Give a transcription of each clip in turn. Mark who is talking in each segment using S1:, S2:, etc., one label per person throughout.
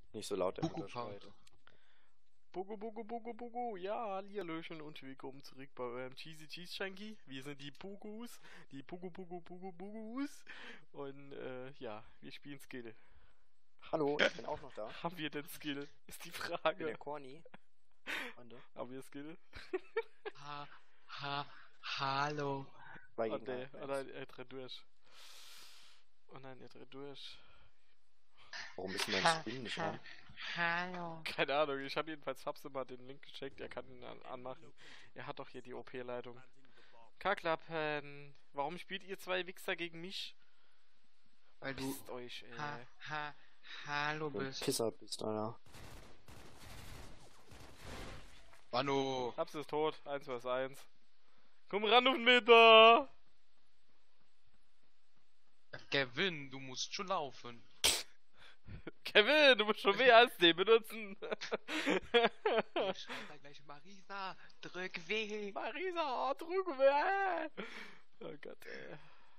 S1: Nicht so laut, der
S2: Buku
S1: Mutter schreit.
S3: Bugu, bugu, bugu, bugu. Ja, Hallihallöchen und willkommen zurück bei eurem Cheesy Cheese Shanky. Wir sind die Bugus, die Bugu, Bugu, Bugu, Bugus. Und, ja, wir spielen Skill.
S1: Hallo, ich bin auch noch da.
S3: Haben wir denn Skill? Ist die
S1: Ich bin der
S3: Frage.
S1: Corny. Freunde.
S3: Haben wir Skill?
S2: Ha, hallo.
S1: 2
S3: Oh
S1: gegen
S3: ne,
S1: 1.
S3: oh nein, er dreht durch. Oh nein, er dreht durch.
S1: Warum ist mein Skin nicht an?
S2: Hallo.
S3: Keine Ahnung, ich habe jedenfalls Fabs immer den Link gecheckt, er kann ihn anmachen. Er hat doch hier die OP-Leitung. Kaklappen, warum spielt ihr zwei Wichser gegen mich?
S2: Weil du
S3: Pisst euch, ey.
S2: hallo
S1: Du ein
S2: bist.
S1: Pisser bist, Alter.
S2: Manu.
S3: Hab's ist tot, 1 vs 1. Komm ran auf den Meter!
S2: Kevin, du musst schon laufen.
S3: Kevin, du musst schon mehr als den benutzen.
S2: Ich schreib da gleich Marisa, drück W.
S3: Marisa, drück mir. Oh Gott, ey.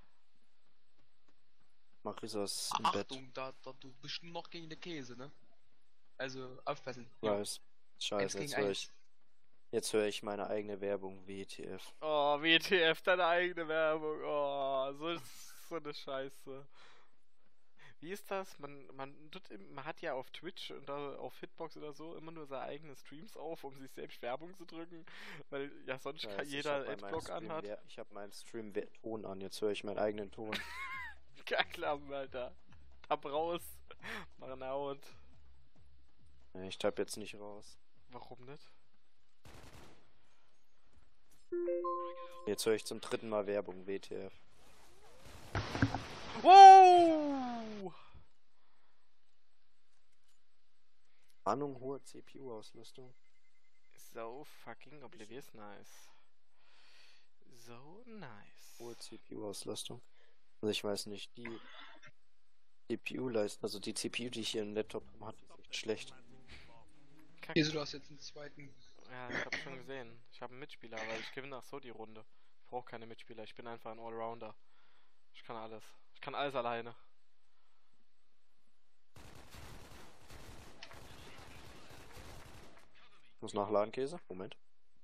S1: Marisa ist im Bett.
S2: Achtung, da du bist noch gegen den Käse, ne? Also, aufpassen.
S1: Weiß. Scheiße,
S2: Eins
S1: jetzt
S2: gegen
S1: höre
S2: eins.
S1: ich. Jetzt höre ich meine eigene Werbung, WTF.
S3: Oh, WTF, deine eigene Werbung. Oh, so eine Scheiße. Wie ist das? Man hat ja auf Twitch und auf Hitbox oder so immer nur seine eigenen Streams auf, um sich selbst Werbung zu drücken, weil ja sonst
S1: Scheiße,
S3: jeder
S1: ich hab bei meinem
S3: Adblock
S1: Stream
S3: anhat.
S1: Ich habe meinen Stream Ton an, jetzt höre ich meinen eigenen Ton.
S3: Kaklappen, Alter. Tab raus. Mach out.
S1: Nee, ich tapp jetzt nicht raus.
S3: Warum nicht?
S1: Jetzt höre ich zum 3. Mal Werbung, WTF.
S3: Wow!
S1: Ahnung, hohe CPU-Auslastung.
S3: So fucking oblivious nice. So nice.
S1: Hohe CPU-Auslastung. Also ich weiß nicht, die CPU-Leistung, also die CPU, die ich hier im Laptop habe, ist echt schlecht.
S2: Käse, du hast jetzt einen zweiten.
S3: Ja, ich hab schon gesehen. Ich habe einen Mitspieler, aber ich gewinne auch so die Runde. Ich brauche keine Mitspieler, ich bin einfach ein Allrounder. Ich kann alles. Ich kann alles alleine.
S1: Muss nachladen, Käse? Moment.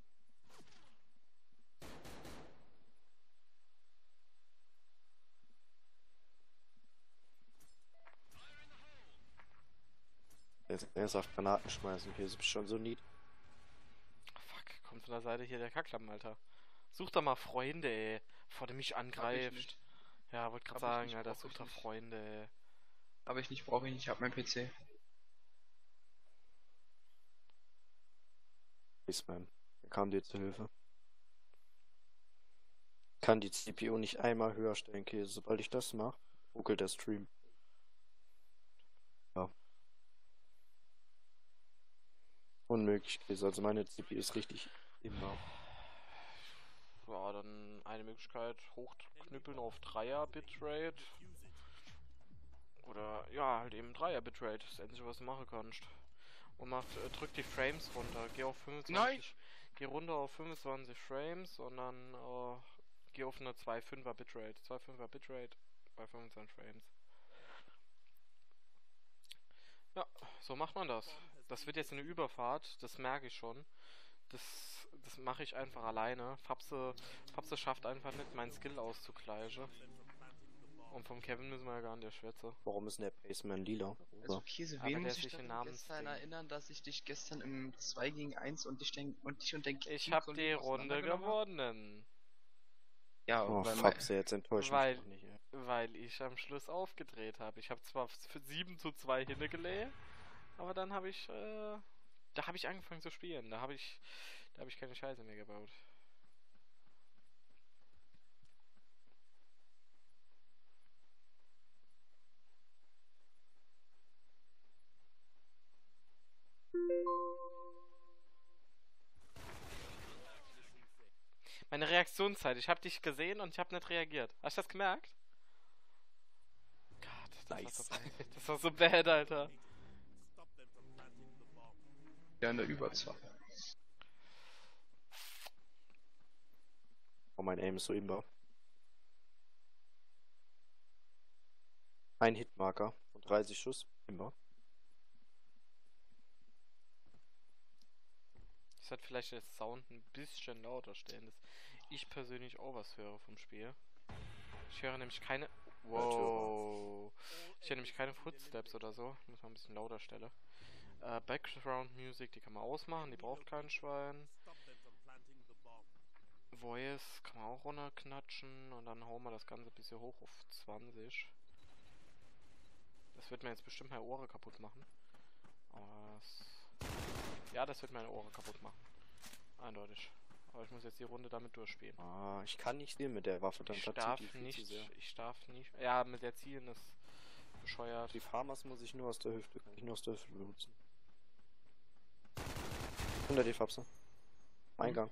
S1: Jetzt ernsthaft Granaten schmeißen, Käse, bist schon so nied.
S3: Fuck, kommt von der Seite hier der Kacklappen, Alter. Such doch mal Freunde, ey. Bevor du mich angreifst. Ja, wollte gerade
S2: Hab ich
S3: sagen,
S2: nicht,
S3: Alter,
S2: brauch
S3: such
S2: ich
S3: doch
S2: nicht.
S3: Freunde, ey.
S2: Aber ich nicht, brauche ich nicht, ich hab mein PC.
S1: Spaceman. Er kam dir zu Hilfe. Kann die CPU nicht einmal höher stellen, Käse. Sobald ich das mache, ruckelt der Stream. Ja. Unmöglich, Käse. Also meine CPU ist richtig im Bau.
S3: Ja, dann eine Möglichkeit, hochknüppeln auf 3er Bitrate. Oder, ja, halt eben 3er Bitrate. Das Einzige, was du machen kannst. Und drück die Frames runter. Geh auf 25.
S2: Nein!
S3: Geh runter auf 25 Frames und dann geh auf eine 2,5er Bitrate. 2,5er Bitrate bei 25 Frames. Ja, so macht man das. Das wird jetzt eine Überfahrt, das merke ich schon. Das mache ich einfach alleine. Fabse schafft einfach nicht, meinen Skill auszugleichen. Und vom Kevin müssen wir ja gar nicht der Schwätze.
S1: Warum ist denn der Paceman lila?
S2: Also Käse,
S3: Aber
S2: wen
S3: der
S2: muss
S3: ist
S2: ich
S3: nicht
S2: daran
S3: in Namensding.
S2: gestern erinnern, dass ich dich gestern im 2 gegen 1 und dich und den
S3: Ich hab die
S2: Teamkollegen
S3: Runde
S2: auseinandergenommen hab?
S3: gewonnen.
S2: Ja,
S1: Oh,
S2: weil
S1: Fabs, jetzt enttäuscht mich
S3: Weil,
S1: doch nicht, ey.
S3: weil ich am Schluss aufgedreht habe. Ich habe zwar für 7:2 hingelegt, aber dann habe ich, da habe ich angefangen zu spielen. Da habe ich keine Scheiße mehr gebaut. Meine Reaktionszeit, ich habe dich gesehen und ich habe nicht reagiert. Hast du das gemerkt? Gott,
S1: Nice.
S3: Das war so bad, Alter.
S2: ja in der Überzahl.
S1: Oh, mein Aim ist so imbar. Ein Hitmarker und 30 Schuss. Imbar.
S3: Ich sollte vielleicht den Sound ein bisschen lauter stellen, dass ich persönlich auch was höre vom Spiel. Ich höre nämlich keine... Wow. Ich höre nämlich keine Footsteps oder so. Ich muss mal ein bisschen lauter stellen. Background Music, die kann man ausmachen, die braucht kein Schwein. Voice kann man auch runterknatschen und dann hauen wir das Ganze ein bisschen hoch auf 20. Das wird mir jetzt bestimmt meine Ohren kaputt machen. Aber ja, das wird meine Ohren kaputt machen. Eindeutig. Aber ich muss jetzt die Runde damit durchspielen.
S1: Ah, ich kann nicht sehen mit der Waffe, dann
S3: Ich
S1: verzieht
S3: darf
S1: die viel
S3: nicht,
S1: zu sehr.
S3: ich darf nicht. Ja, mit der Zielen ist bescheuert.
S1: Die Farmers muss ich nur aus der Hüfte, kann ich nur aus der Hüfte benutzen. Hinter die Fapse. Eingang.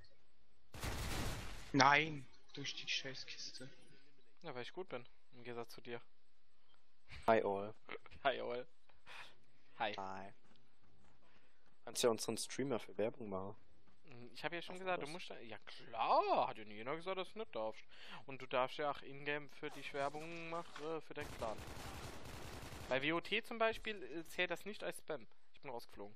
S2: Nein, durch die Scheißkiste.
S3: Ja, weil ich gut bin. Im Gegensatz zu dir.
S1: Hi all.
S3: Hi, Oil. Hi.
S1: Hi. Kannst ja unseren Streamer für Werbung machen.
S3: Ich habe ja schon
S1: Darf
S3: gesagt,
S1: man
S3: du
S1: das?
S3: musst da. Ja klar, hat ja nie einer gesagt, dass du nicht darfst. Und du darfst ja auch in-game für dich Werbung machen, für deinen Clan. Bei WOT zum Beispiel zählt das nicht als Spam. Ich bin rausgeflogen.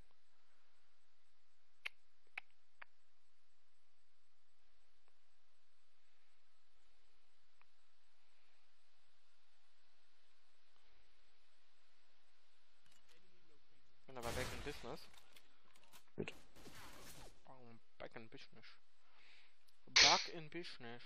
S3: Bin aber back in business.
S1: Gut.
S3: Back in business. Back in business.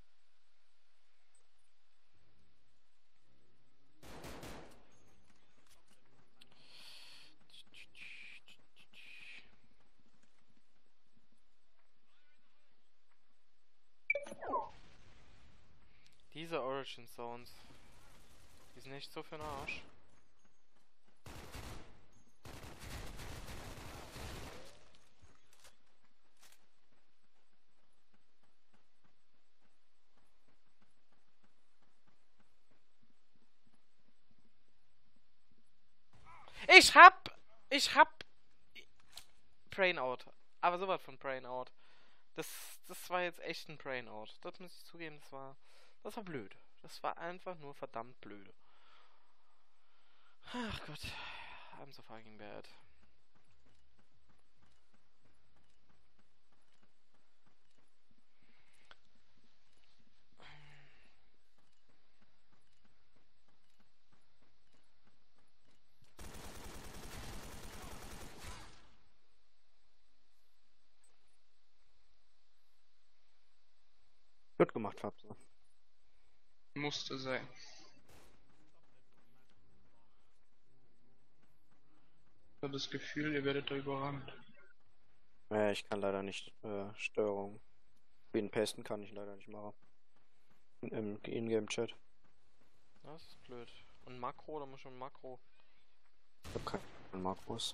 S3: Diese Origin Zones, die sind echt so für den Arsch. Ich hab Brainout. Aber sowas von Brainout. Das war jetzt echt ein Brainout. Das muss ich zugeben, das war blöd. Das war einfach nur verdammt blöd. Ach Gott. I'm so fucking bad.
S1: Gut gemacht, Fapse.
S2: Musste sein. Ich habe das Gefühl, ihr werdet da überrannt.
S1: Ich kann leider nicht Steuerung. Wen pasten kann ich leider nicht machen. Im Ingame-Chat.
S3: Das ist blöd. Und Makro, da muss schon Makro.
S1: Ich hab keinen Makros.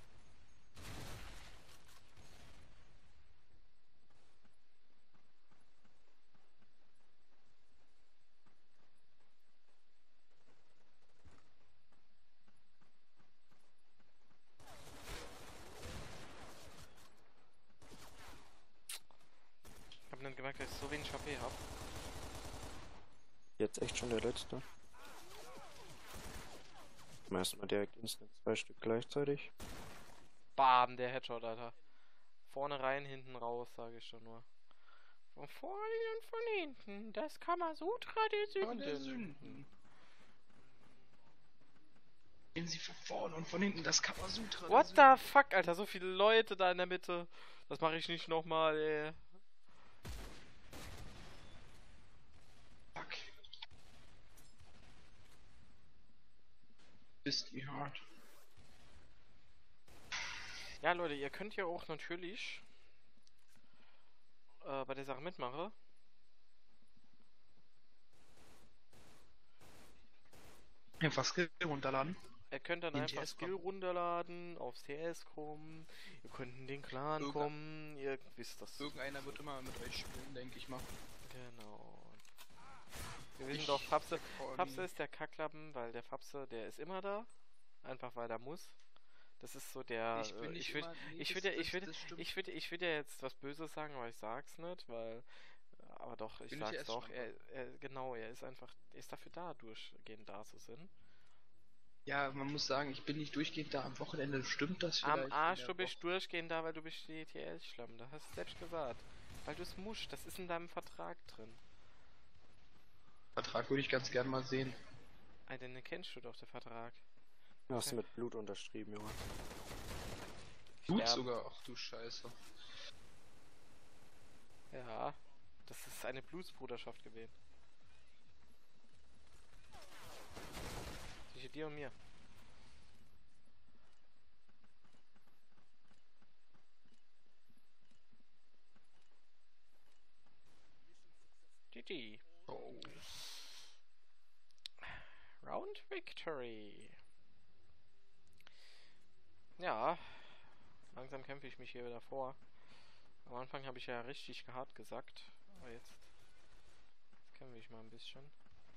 S3: Ich hab nicht gemerkt, dass ich so wenig HP hab.
S1: Jetzt echt schon der letzte. Erstmal direkt instant 2 Stück gleichzeitig.
S3: Bam, der Headshot, Alter. Vorne rein, hinten raus, sage ich schon nur. Von vorne und von hinten, das Kamasutra der Sünden.
S2: Nehmen Sie von vorne und von hinten das Kamasutra.
S3: What the fuck, Alter, so viele Leute da in der Mitte. Das mache ich nicht nochmal, ey.
S2: Fuck. Ist wie hart.
S3: Ja, Leute, ihr könnt ja auch natürlich bei der Sache mitmachen.
S2: Einfach Skill runterladen.
S3: Ihr könnt dann
S2: In
S3: einfach
S2: TS
S3: Skill
S2: kommen.
S3: runterladen, aufs TS kommen, ihr könnt in den Clan
S2: Irgendein-
S3: kommen, ihr wisst das.
S2: Irgendeiner wird immer mit euch spielen, denke ich mal.
S3: Genau. Wir wissen doch, Fapse ist der Kacklappen, weil der Fapse, der ist immer da. Einfach weil er muss. Das ist so der.
S2: Ich bin nicht
S3: ich würde
S2: immer- nee,
S3: ich
S2: das-
S3: würde
S2: das-
S3: ich würde
S2: das stimmt.
S3: ich würde ja jetzt was Böses sagen, aber ich sag's nicht, weil. Aber doch, ich
S2: Bin
S3: sag's
S2: TS
S3: doch.
S2: Champion.
S3: Genau, er ist einfach, er ist dafür da, durchgehend da zu sein.
S2: Ja, man muss sagen, ich bin nicht durchgehend da. Am Wochenende stimmt das
S3: Am
S2: vielleicht.
S3: Arsch,
S2: in
S3: du
S2: der
S3: bist durchgehend da, weil du bist DTL-Schlamm. Das hast du selbst gesagt. Weil du es musst, das ist in deinem Vertrag drin.
S2: Vertrag würde ich ganz gern mal sehen.
S3: Den kennst du doch, der Vertrag.
S1: Hast du mit Blut unterschrieben, Junge.
S2: Blut
S3: Ja.
S2: sogar, ach du Scheiße.
S3: Ja, das ist eine Blutsbruderschaft gewesen. Zwischen dir und mir. GG.
S2: Oh.
S3: Round Victory. Ja, langsam kämpfe ich mich hier wieder vor. Am Anfang habe ich ja richtig hart gesagt, aber jetzt kämpfe ich mal ein bisschen.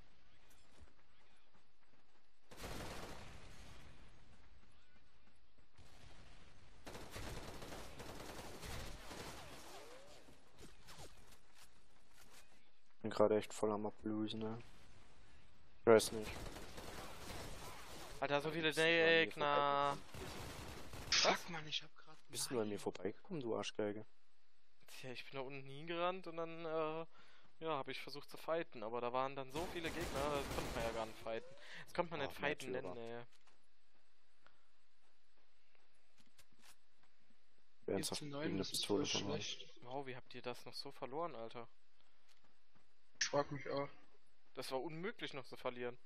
S1: Bin gerade echt voll am Ablösen, ne? Ich weiß nicht.
S3: Alter, so viele
S1: Bist du an mir
S3: Gegner.
S2: Fuck, Mann, ich hab grad...
S1: Bist du an mir vorbeigekommen, du Arschgeige?
S3: Tja, ich bin da unten hingerannt und dann, ja, habe ich versucht zu fighten, aber da waren dann so viele Gegner, das konnte man ja gar nicht fighten. Das konnte man nicht fighten
S1: Märtyrer.
S3: nennen, ey.
S1: Ernsthaft
S2: 14-9,
S1: gegen eine
S2: das ist
S1: Pistole
S2: voll
S1: verloren.
S2: schlecht.
S3: Wow, wie habt ihr das noch so verloren, Alter?
S2: Ich frag mich auch.
S3: Das war unmöglich noch zu verlieren.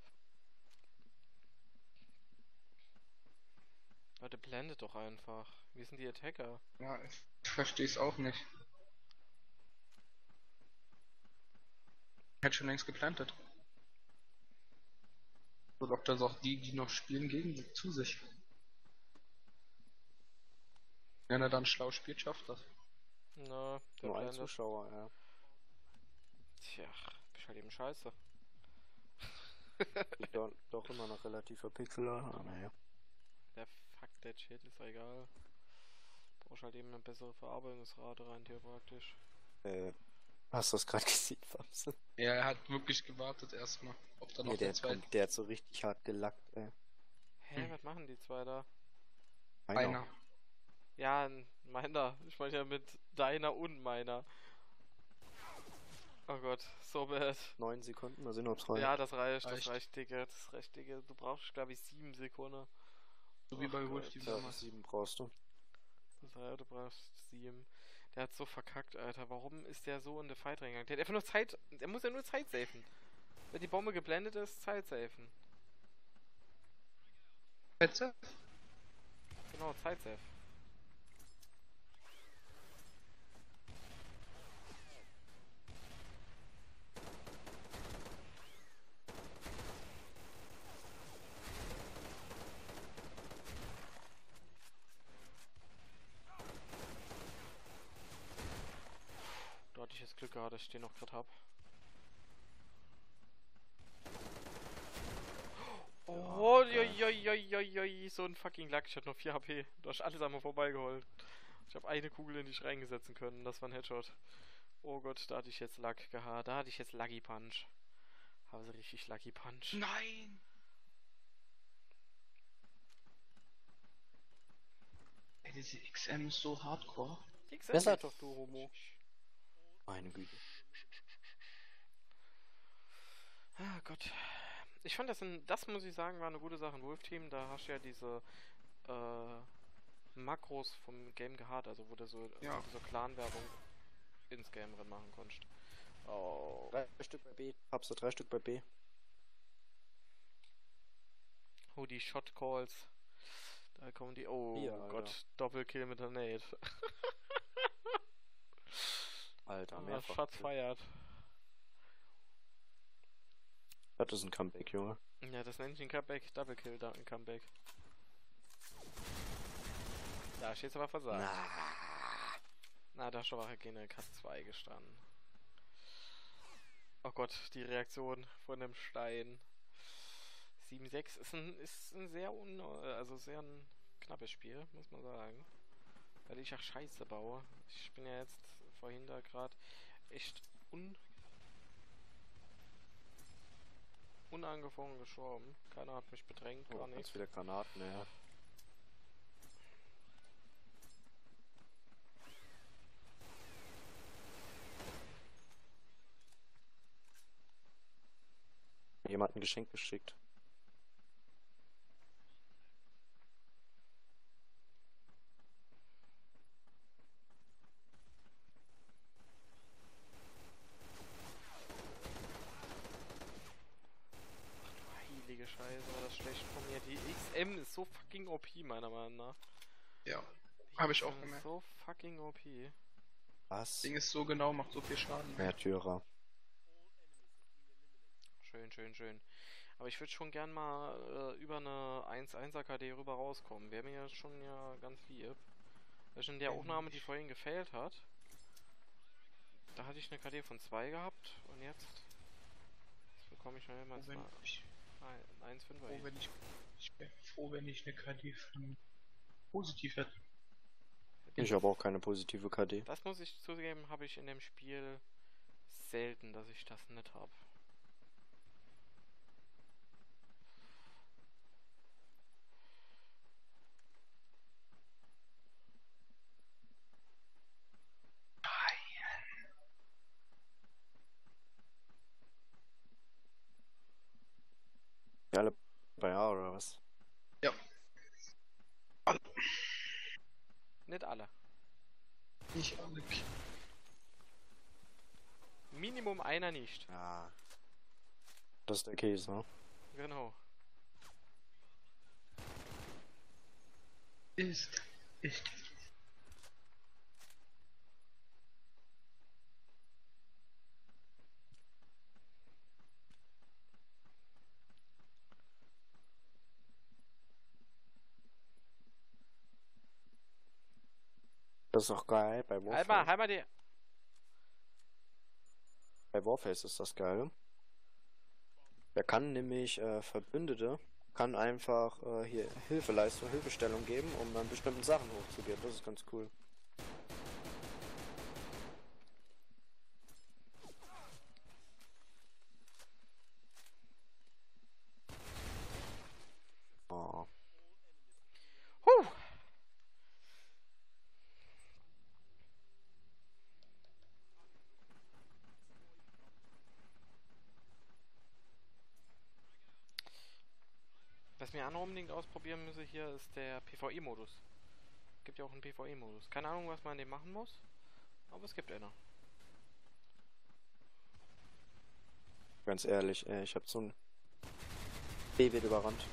S3: Leute, blendet doch einfach. Wir sind die Attacker.
S2: Ja, ich versteh's auch nicht. Hätte schon längst geplantet. So lockt das auch die noch spielen, zu sich. Wenn er dann schlau spielt, schafft das.
S3: Na, der
S1: Nur ein
S3: blendet.
S1: Zuschauer, ja.
S3: Tja, bist halt eben scheiße.
S1: Sieht doch immer noch relativ verpixelt, aber naja.
S3: Der fuck that shit, ist ja egal. Brauchst halt eben eine bessere Verarbeitungsrate rein hier praktisch.
S1: Hast du das gerade gesehen, Famse?
S2: Ja, er hat wirklich gewartet erstmal, ob da noch
S1: Nee,
S2: der zweite
S1: der hat so richtig hart gelackt, ey.
S3: Hä, was machen die zwei da?
S2: einer.
S3: Ja, meiner. Ich meine ja mit deiner und meiner. Oh Gott, so bad.
S1: 9 Sekunden, mal sehen, ob's reicht.
S3: Ja, das reicht,
S2: Reicht.
S3: Digga. Das reicht, Digga. Du brauchst, glaube ich, 7 Sekunden.
S2: So wie bei
S3: Ach
S2: Wolf
S3: Gott.
S2: die
S1: Ja,
S2: damals.
S1: 7 brauchst du.
S3: Das heißt, du brauchst 7. Der hat so verkackt, Alter. Warum ist der so in der Fight reingegangen? Der hat einfach nur Zeit. Der muss ja nur Zeit safen. Wenn die Bombe geblendet ist, Zeit safen.
S2: Petze?
S3: Genau, Zeit safe. Da hatte ich jetzt Glück gehabt, dass ich den noch gerade hab. Oh, joi, so ein fucking Lack. Ich hatte noch 4 HP. Du hast alles einmal vorbeigeholt. Ich habe eine Kugel in dich reingesetzen können. Das war ein Headshot. Oh Gott, da hatte ich jetzt Lack gehabt. Da hatte ich jetzt Lucky Punch. Habe so richtig Lucky Punch.
S2: Nein! Ey, diese XM ist so hardcore.
S1: Besser doch, du Homo. Meine Güte.
S3: Ah Gott. Ich fand das muss ich sagen, war eine gute Sache. Ein Wolf-Team, da hast du ja diese Makros vom Game gehabt, also wo du so,
S2: Ja.
S3: wo du so Clan-Werbung ins Game drin machen konntest. Oh.
S1: 3 Stück bei B. Habst du 3 Stück bei B?
S3: Oh, die Shot Calls. Da kommen die. Oh
S1: Hier, Alter.
S3: Gott, Doppelkill mit der Nade.
S1: Alter,
S3: Ah,
S1: mehrfach.
S3: Shots feiert.
S1: Das ist ein Comeback, Junge.
S3: Ja, das nenne ich ein Comeback. Doublekill, da ein Comeback. Da steht's aber versagt. Na, da schon war keine Cut 2 gestanden. Oh Gott, die Reaktion von dem Stein. 7-6 ist ein sehr also sehr ein knappes Spiel, muss man sagen. Weil ich auch Scheiße baue. Ich bin ja jetzt vorhin da gerade echt unangefochten gestorben. Keiner hat mich bedrängt,
S1: Oh,
S3: gar
S1: ganz
S3: nichts.
S1: viele Granaten, ja. Jemand ein Geschenk geschickt.
S3: Heilige Scheiße, war das schlecht von mir. Die XM ist so fucking OP, meiner Meinung nach.
S2: Ja,
S3: Die
S2: habe ich auch
S3: XM ist
S2: gemerkt.
S3: so fucking OP.
S1: Was?
S2: Ding ist so genau, macht so viel Schaden.
S1: Märtyrer.
S3: Schön, schön, schön. Aber ich würde schon gern mal über eine 1-1er KD rüber rauskommen. Wäre mir ja schon ja ganz lieb. Weil schon in der Aufnahme, die vorhin gefailt hat, da hatte ich eine KD von 2 gehabt und jetzt bekomme ich noch immer
S2: Froh, wenn
S3: eine
S2: ich,
S3: 1-5er.
S2: froh, wenn ich wäre froh, wenn ich eine KD von positiv hätte.
S1: Ich habe auch keine positive KD.
S3: Das muss ich zugeben, habe ich in dem Spiel selten, dass ich das nicht habe.
S1: Die alle bei A oder was?
S2: Ja.
S3: Nicht alle.
S2: Nicht alle.
S3: Minimum einer nicht.
S1: Ja. Das ist der Käse, ne?
S3: Genau.
S2: Ist.
S1: Das ist doch geil bei Warface.
S3: Halt mal die.
S1: Bei Warface ist das geil. Der kann nämlich Verbündete, kann einfach hier Hilfeleistung, Hilfestellung geben, um an bestimmten Sachen hochzugehen. Das ist ganz cool. Oh.
S3: Huh. Was wir auch noch unbedingt ausprobieren müssen hier ist der PvE-Modus. Gibt ja auch einen PvE-Modus. Keine Ahnung, was man in dem machen muss, aber es gibt einen.
S1: Ganz ehrlich, ich hab so ein B wird überrannt.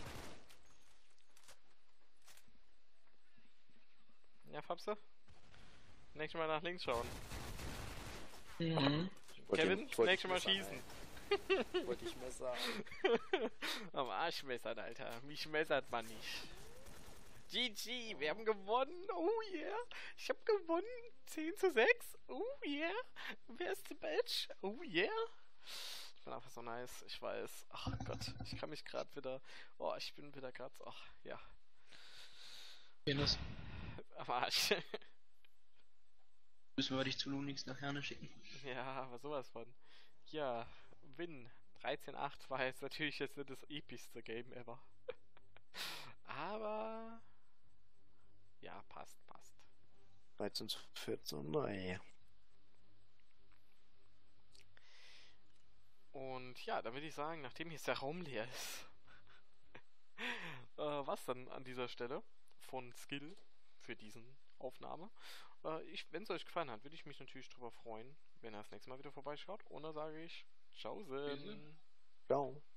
S3: Ja, Fabse? Nächstes Mal nach links schauen.
S2: Mhm.
S3: Kevin, nächstes Mal schießen.
S1: Wollte ich Messer.
S3: Am Arsch messern, Alter. Mich messert man nicht. GG, wir haben gewonnen. Oh yeah. Ich hab gewonnen. 10:6. Oh yeah. Beste Match. Oh yeah. Ich bin einfach so nice. Ich weiß. Ach Gott. Ich kann mich gerade wieder. Oh, ich bin wieder gerade. Ach ja.
S2: Penis.
S3: Am Arsch.
S2: Müssen wir dich zu Lunix nach Herne schicken.
S3: Ja, aber sowas von. Ja, Win. 13:8 war jetzt natürlich jetzt nicht das epischste Game ever. Aber. Ja, passt.
S1: 13 zu 14, nein.
S3: Und ja, dann würde ich sagen, nachdem jetzt der Raum leer ist, was dann an dieser Stelle von Skill für diesen Aufnahme. Wenn es euch gefallen hat, würde ich mich natürlich darüber freuen, wenn ihr das nächste Mal wieder vorbeischaut. Und dann sage ich, ciao.
S1: Ciao.